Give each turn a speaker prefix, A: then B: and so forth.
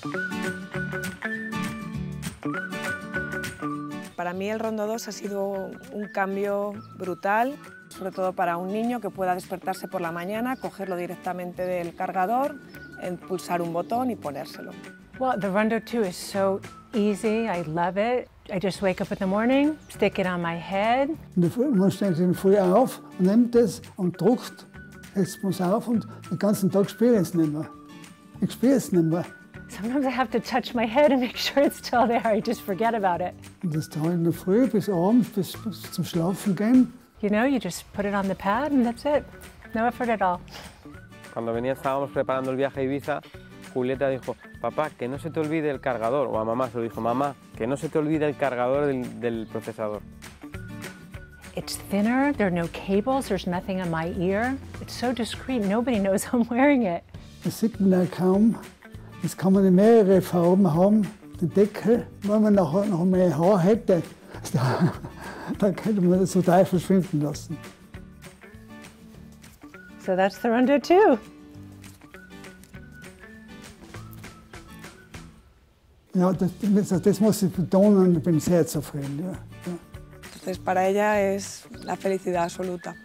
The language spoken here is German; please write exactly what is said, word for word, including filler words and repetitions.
A: Para mí el Rondo dos ha sido un cambio brutal, sobre todo para un niño que pueda despertarse por la mañana, cogerlo directamente del cargador, pulsar un botón y ponérselo.
B: Well, the Rondo two is so easy. I love it. I just wake up in the morning, stick it on my head.
C: Man steht in der Früh auf und nimmt es und druckt, setzt man es auf und den ganzen Tag spüre ich es nicht mehr. Ich spüre es nicht mehr.
B: Sometimes I have to touch my head and make sure it's still there. I just forget about it.
C: Und das dauert in der Früh bis abends, bis, bis zum Schlafen gehen.
B: You know, you just put it on the pad and that's it. No effort at all.
D: Cuando venía, estábamos preparando el viaje a Ibiza, Julieta dijo, papá, que no se te olvide el cargador. O a mamá se lo dijo, mamá, que no se te olvide el cargador del, del procesador.
B: It's thinner, there are no cables, there's nothing in my ear. It's so discreet, nobody knows I'm wearing it.
C: Das sieht man ja kaum. Das kann man in mehrere Farben haben, den Deckel. Wenn man noch, noch mehr Haar hätte, dann könnte man das total verschwinden lassen.
B: So that's the Rondo two.
C: Ja, das, das muss ich betonen, ich bin sehr zufrieden. Ja. Ja.
A: Entonces para ella es la felicidad absoluta.